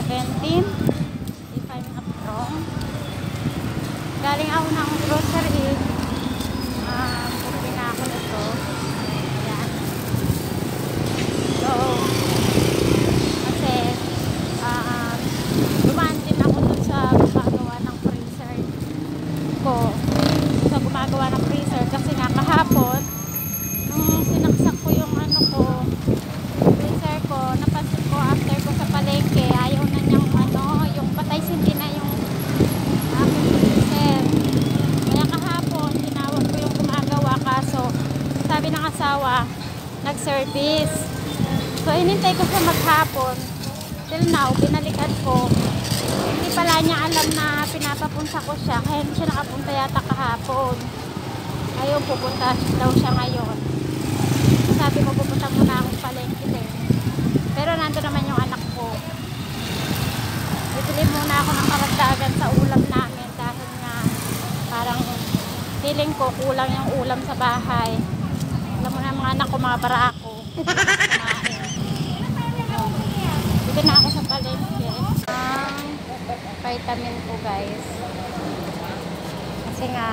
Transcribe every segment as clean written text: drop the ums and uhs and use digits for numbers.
17, if I'm not wrong. Galing ako ng grocery. Bumili na ako nito. Ayan. So, kasi dumaan din ako dun sa gumagawa ng freezer ko. Sa gumagawa ng freezer kasi nga kahapon nung sinaksak ko yung ano ko, freezer ko, napansin ko after ko sa palengke, ayaw na niyang ano, yung patay sindi na yung aking freezer. Kaya kahapon tinawag ko yung gumagawa, kaso sabi ng asawa nag-service. So inintay ko siya maghapon. Till now, binalikan ko. Hindi pala niya alam na pinapapunta ko siya. Kaya hindi siya nakapunta yata kahapon. Ngayon, pupunta daw siya ngayon. Sabi ko, pupunta muna akong palengke din. Pero nandun naman yung anak ko. Bibili muna ako ng karagdagan sa ulam namin. Dahil nga, parang feeling ko kulang yung ulam sa bahay. Alam mo na mga anak ko, mga barako. Dito na ako sa palengke. Vitamin ko, guys. Kasi nga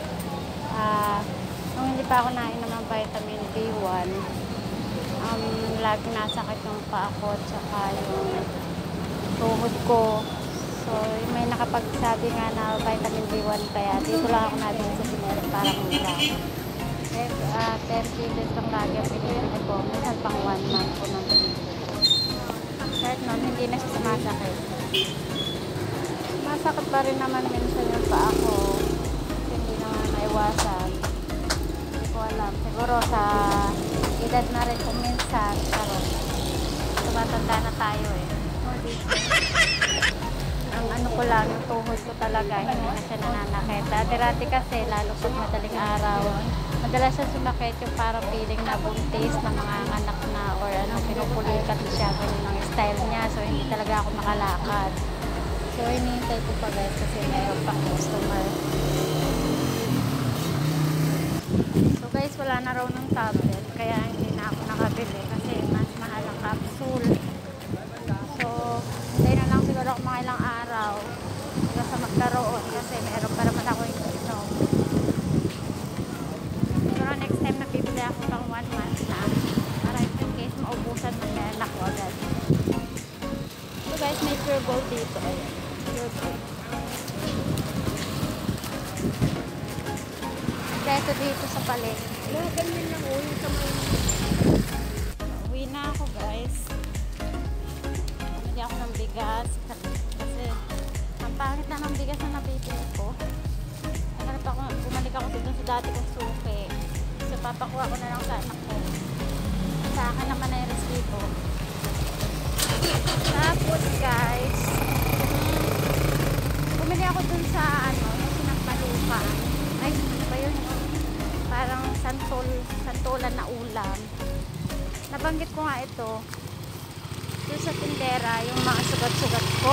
nung hindi pa ako nainom ng vitamin B1, lagi nasakit yung paa ko at saka yung tuhod ko. So may nakapagsabi nga na vitamin B1, kaya dito lang ako nabili sa generic para mura. 10 kilos lang lagi ang pinili ko. Minsan pang 1 month ko nang pinili. Kahit nun, hindi na siya sumasakit. Masakit pa rin naman minsan yung paa ko. Hindi naman naiwasan. Hindi ko alam. Siguro sa edad na rin kung minsan. Pero tumatanda na tayo eh. Ang ano ko lang, yung tuhod ko talaga, hindi na siya nananakit. Dati kasi, lalo pag madaling araw, madalas siya sumakit yung parang feeling na buntis na mga anak na or ano, pinupulikat siya, ganun ang style niya. So, hindi talaga ako makalakad. So, hinihintay ko pa guys kasi mayroon pang customer. So, guys, wala na raw ng tablet. Kaya hindi na ako nakabili kasi mas mahal ang capsule. So, hindi na lang siguro ako mga ilang araw sa magkaroon kasi mayroon pa naman ako yung inom. Pero next time na bibili ako pang 1 month na para in case maubusan man yan ako agad. So guys, may pure gold dito. Ayan. Pure gold. Dito dito sa palengke. Ganyan lang o, yung kamay. Uwi na ako guys. Bumili ako ng bigas. Kasi ang pangit na ng bigas na nabibili ko. Bumalik ako dito sa dati kong suki. So papakuha ko na lang sa anak ko. Sa akin naman na yung resibo. Tapos guys, bumili ako dun sa ano, yung sinampalukan. Ay, ano ba yun? Parang santolan na ulam. Nabanggit ko nga ito dun sa tindera, yung mga sugat-sugat ko.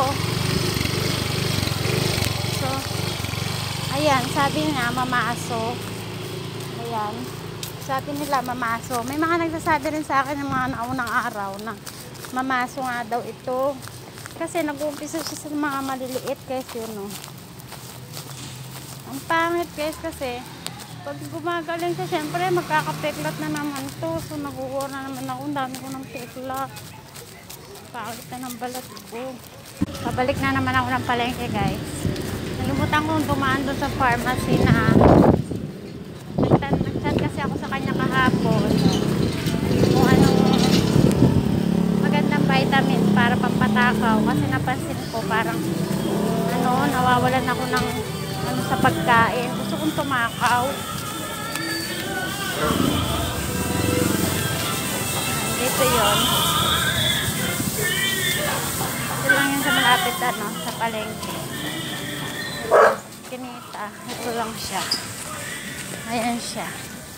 So, ayan, sabi nga mamaso. Ayan, sabi nila mamaso. May mga nagsasabi rin sa akin ng mga naunang araw na mamaso nga daw ito. Kasi nag-uumpisa siya sa mga maliliit guys, yun no. Ang pangit guys kasi pag gumagaling siya, syempre magkakapeklat na naman to. So nag-uur na naman ako, ang dami ko ng peklat. Pangit na ng balat ko. Pabalik na naman ako ng palengke guys. Nalimutan kong dumaan doon sa pharmacy na nag-chat kasi ako sa kanya kahapon kung anong magandang vitamin para pampatakaw kasi napansin ko parang ano, nawawalan ako ng ano sa pagkain. Gusto kong tumakaw. Dito yun. Ito lang yun sa malapit ano, sa palengke. Kinita. Ito lang siya. Ayan siya.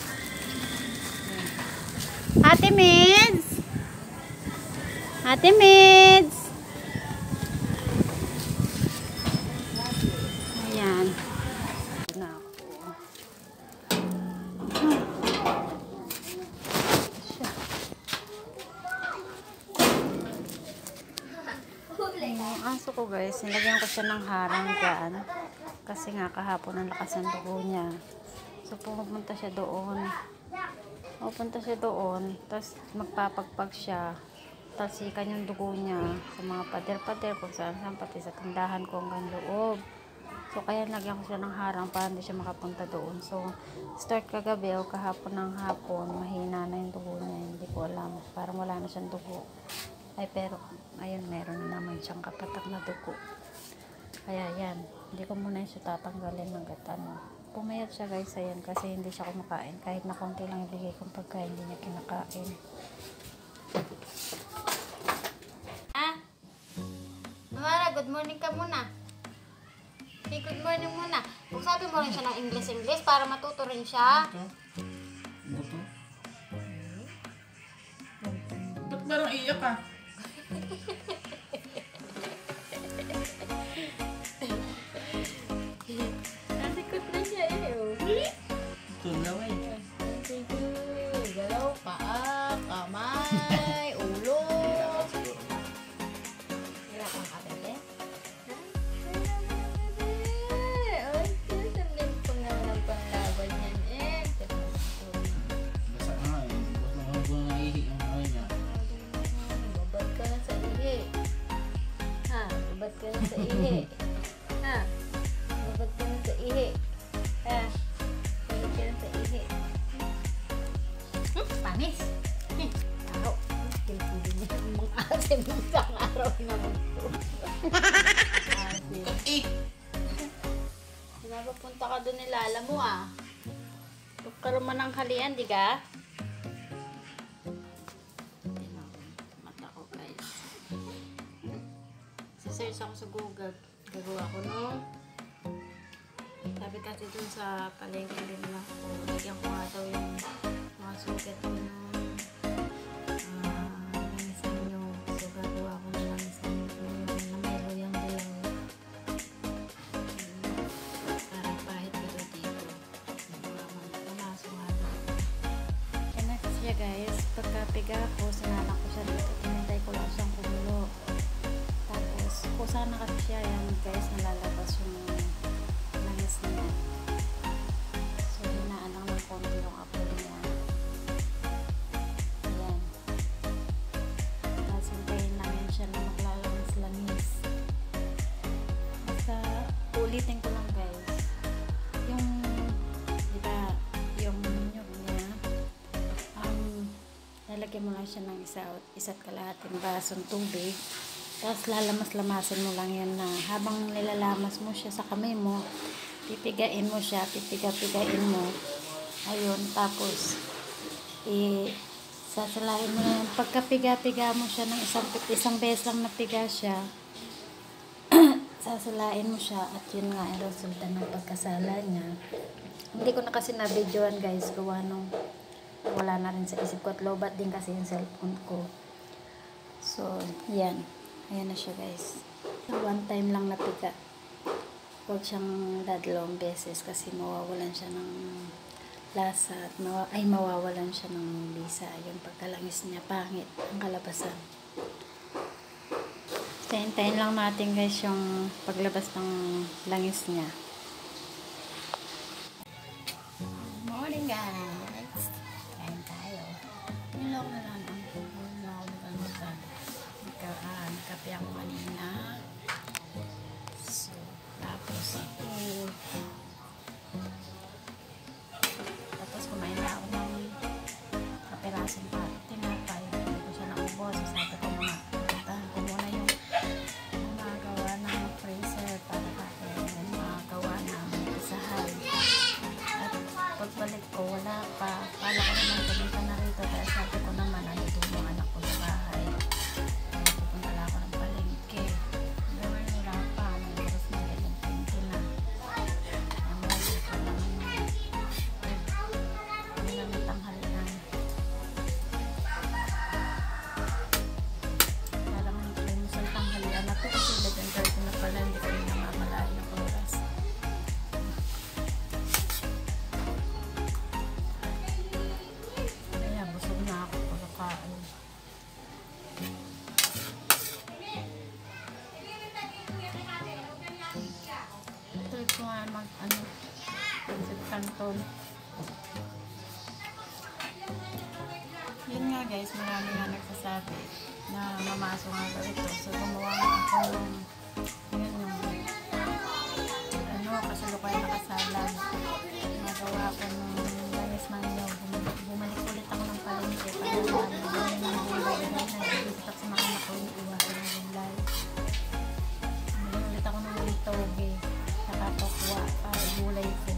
Ate Mids! Ate Mids! Ayan. Ito na ako. Siya. Yung aso ko guys, nilagyan ko siya ng harang dyan. Kasi nga kahapon ang lakas ng dugo niya. So pupunta siya doon. Tapos magpapagpag siya. Tapos ikan yung dugo niya sa mga pader-pader kung saan pati sa tindahan ko hanggang loob. So kaya nilagyan ko siya ng harang para hindi siya makapunta doon. So start kagabi o kahapon ng hapon, mahina na yung dugo niya. Hindi ko alam. Parang wala na siyang dugo. Ay pero, ayun, meron na naman siyang kapatak na dugo. Kaya yan, hindi ko muna siya tatanggalin hanggat ano. Pumayat siya guys, ayan, kasi hindi siya kumakain. Kahit na konti lang ibigay kong pagkain, hindi niya kinakain. Mara, good morning ka muna. Okay, good morning muna. Kung sabi mo rin siya ng English para matuto rin siya. Ito? Ba't parang iyak ka? Nasikot na siya oh. Tunaw eh. Sige, galaw, paa, kamay, ulo. Hirap ang kapete. Panglaban yan eh. Basta nga eh. Basta nga kung naihi ang ano niya. Babad ka na sa ihi. Ha? Babad ka na sa ihi. Ha? Babad ka na sa ihi. Ha? Babad ka na sa ihi. Panis! Araw. Kilpili niya ang mga asim ng isang araw na magto. Asim. Eh! Pinapapunta ka doon ni Lala mo ah. Pagkaroon man ng halian, di ka? Mata ko guys. Search ako sa Google. Gagawa ko nung sabi kasi dun sa palengke din lang ko. Lagyan ko nga daw yung mga sugat ko nung langisan nyo. So gagawa ko ng langisan nyo na may loyang dilaw. Para pahit ko doon dito. Nagawa ko na pumasok nga daw. Kaya na siya guys, pagkapiga ko, sinanak ko siya dito. Tinintay ko lang siyang kumulo. Tapos, kung sana kasi siya yan guys, nalalabas yung langis niya. So, hinaan lang ng konti yung apple niya. Ayan. Tapos, hintayin lang yan siya na maglalangis-langis. Basta, ulitin ko lang guys. Yung, di ba, yung nyug niya, lalagyan mo lang siya ng isa't kalahating basong tubig. Tapos lalamas-lamasin mo lang yan na habang nilalamas mo siya sa kamay mo, pipigain mo siya, pipiga-pigain mo. Ayun, tapos sasalain mo yan. Pagka-piga-piga mo siya ng isang beses lang napiga siya, sasalain mo siya at yun nga ang resulta ng pagkasala niya. Hindi ko na kasi na-videoan guys, gawa nung wala na rin sa isip ko at lobat din kasi yung cellphone ko. So, yan. Ayan na siya guys. One time lang napiga. Huwag siyang dadalawang beses kasi mawawalan siya ng lasa at mawawalan siya ng lisa. Yung pagkalangis niya, pangit ang kalabasan. Hintayin lang natin guys yung paglabas ng langis niya. Morning guys! Kain tayo. Nilong na lang ang kape ako kanina. So, tapos kumain na ako ng kapirasong tinapay. Hindi ko siya naubos. Sabi ko muna, puntahan ko muna yung magawa ng freezer para magawa ng isahan. At pagbalik ko, wala pa. Pala ko naman pumunta na rito dahil sabi ko naman, nandito yung anak ko sa bahay. Pupunta lang ako ng palengke. Gawin wala pa. Nang oras na 11:20 na. pancit canton. Yun nga guys, marami nga nagsasabi na mamaso nga ba ito. So gumawa nga ako ng yun yung kasalukuyan na kasalan. Nagawa ko ng layas ng inyo. Bumalik ulit ako ng palengke para gawin ng gulay na nag-iisip sa mga anak ko yung iwasan ng gulay. Bumalik ulit ako ng toge saka tokwa para gulay ko.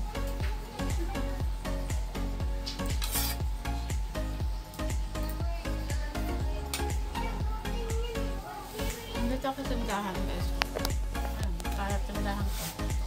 Dito ako sa tindahan guys. Para tindahan ko.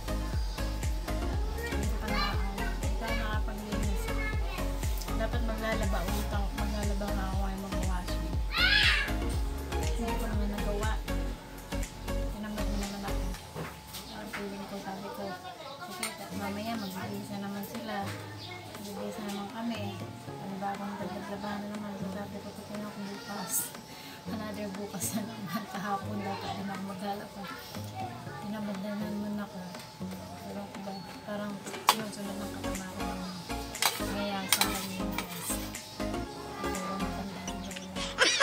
Hindi pa nakapaglinis. Dapat maglalaba ulit ako. Maglalaba nga ako ay mag-washing. Hindi ko naman nagawa. Tinamad mo naman ako. Ang feeling ko, sabi ko, sige, mamaya magbibisa naman sila. Magbibisa naman kami. Panibagong dagdaglabahan na naman. So sabi ko, tutunan ko bukas. Another bukas na naman. Kahapon dapat din ako maglalaba. Tinamad na naman ako. Pero ba, parang sunod ng katamaran ng ngayang sa akin guys. Pero matandaan ko lang.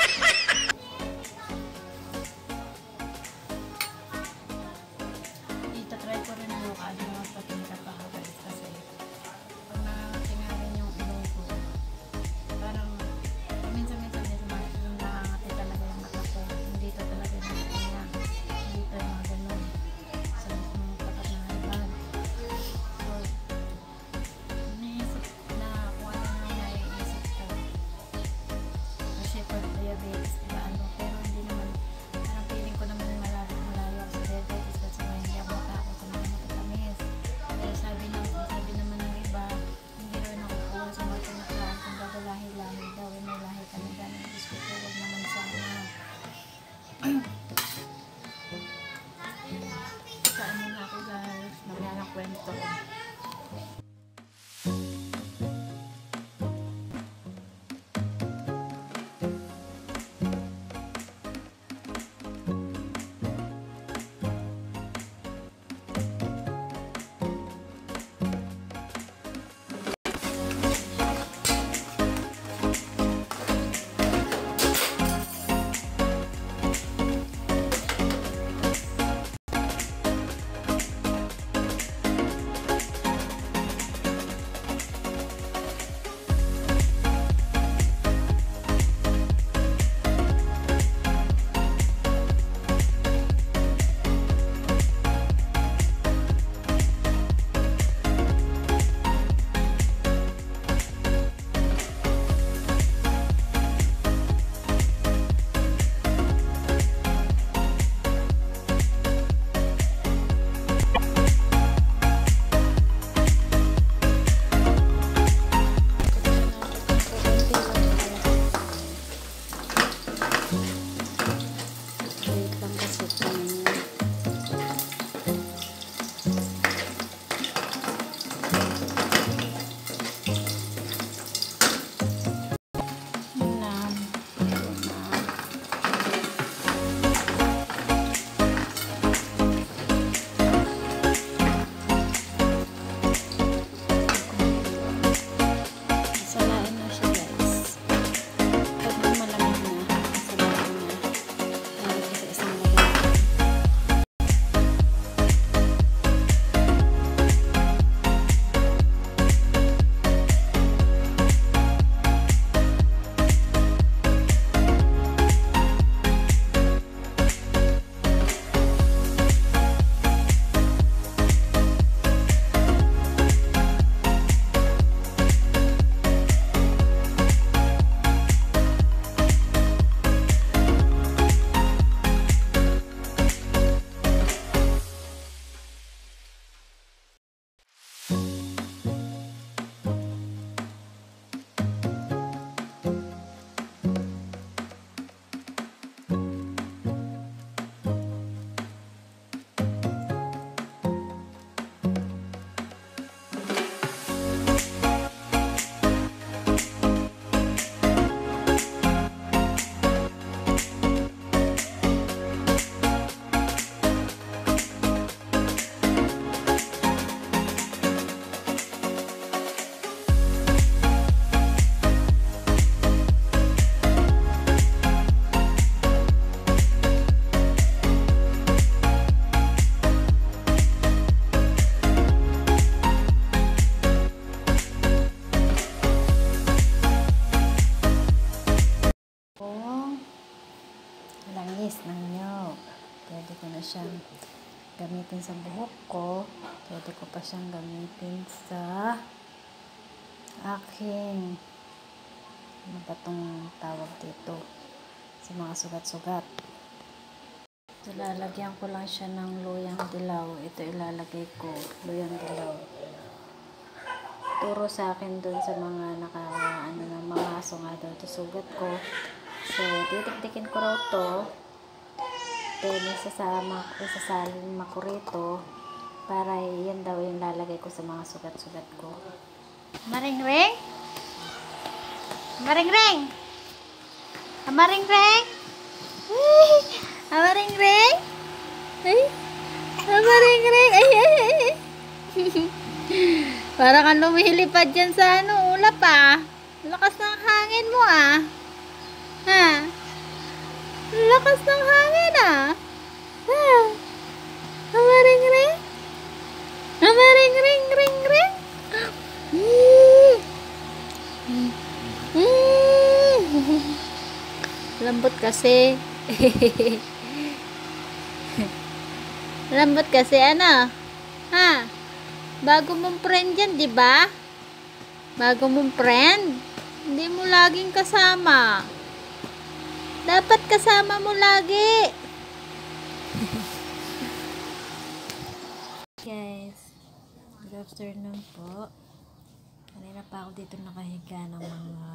Dito try ko rin bukas yung magpatingkat ako guys kasi pag nakatingarin yung ilong ko parang minsan-minsan dito nakangati talaga yung mata ko. Dito talaga yung niya. Dito yung mga ganun. So, tapat na haliban. So, naisip na kung ano na naiisip ko. Kasi pag diabetes, diba ano? Pero hindi naman, parang feeling ko naman malayo ako sa diabetes kasi hindi ako matakot sa mga matatamis. Pero sabi naman ng iba, hindi rin ako kuha sa mga tinatawag kung bago lahi-lahi daw, may lahi kami ganun. Gusto ko, huwag naman sana. Saan na ako guys, magkakakwento. gamitin sa buhok ko, pwede ko pa siyang gamitin sa aking ano ba tong tawag dito, sa mga sugat-sugat. So, lalagyan ko lang siya ng luyang dilaw. Ito ilalagay ko, luyang dilaw. Turo sa akin dun sa mga mamaso nga daw ito sugat ko. So, titik-tikin ko raw to. Then, isasalin ko rito para yan daw yung lalagay ko sa mga sugat-sugat ko. Maring-ring? Maring-ring? Maring-ring? Maring-ring? Ay, maring-ring? Ay, ay, ay. Parang kang lumilipad dyan sa ulap Lakas ng hangin mo Ha? Lakas ng hangin Ha? Maring-ring? Maring-ring, ring-ring? Lambot kasi. Lambot kasi ano? Ha? Bago mong friend yan, di ba? Bago mong friend? Hindi mo laging kasama. Dapat kasama mo lagi. Guys, good afternoon po. Kanina pa ako dito nakahiga ng mga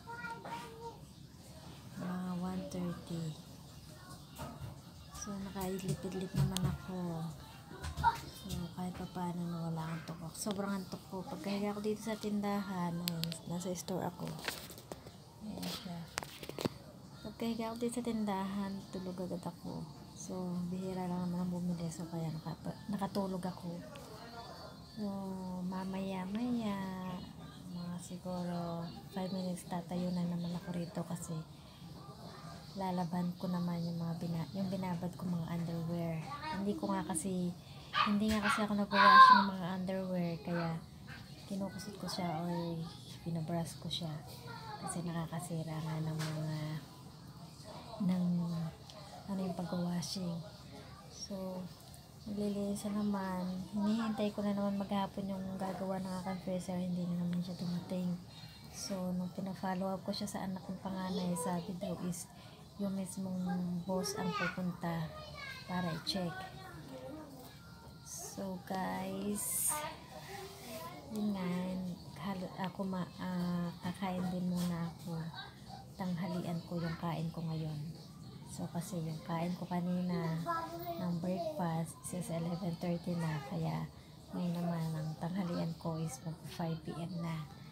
1:30. So, nakailipid-lip naman ako. So, kahit pa paano wala akong tukok. Sobrang antok ko. Pagkahiga ako dito sa tindahan, nasa store ako. Ayan siya. Pagkahiga ako dito sa tindahan, tulog agad ako. So, bihira lang naman ang bumili. So, kaya nakatulog ako. So, mamaya-maya, mga siguro 5 minutes tatayo na naman ako rito kasi lalaban ko naman yung yung binabad ko mga underwear. Hindi nga kasi ako nag-wash ng mga underwear, kaya kinukusot ko siya or binabrush ko siya kasi nakakasira nga ng yung pag-washing. So, naglilinis naman. Hinihintay ko na naman maghapon yung gagawa ng aking freezer. Hindi na naman siya dumating. So, nung pina-follow up ko siya sa anak ng panganay, sabi daw is yung mismong boss ang pupunta para i-check. So, guys, yun nga, kakain din muna ako. Tanghalian ko yung kain ko ngayon. So, kasi yung kain ko kanina ng breakfast is 11:30 na. Kaya, ngayon naman, ang tanghalian ko is 5 PM na.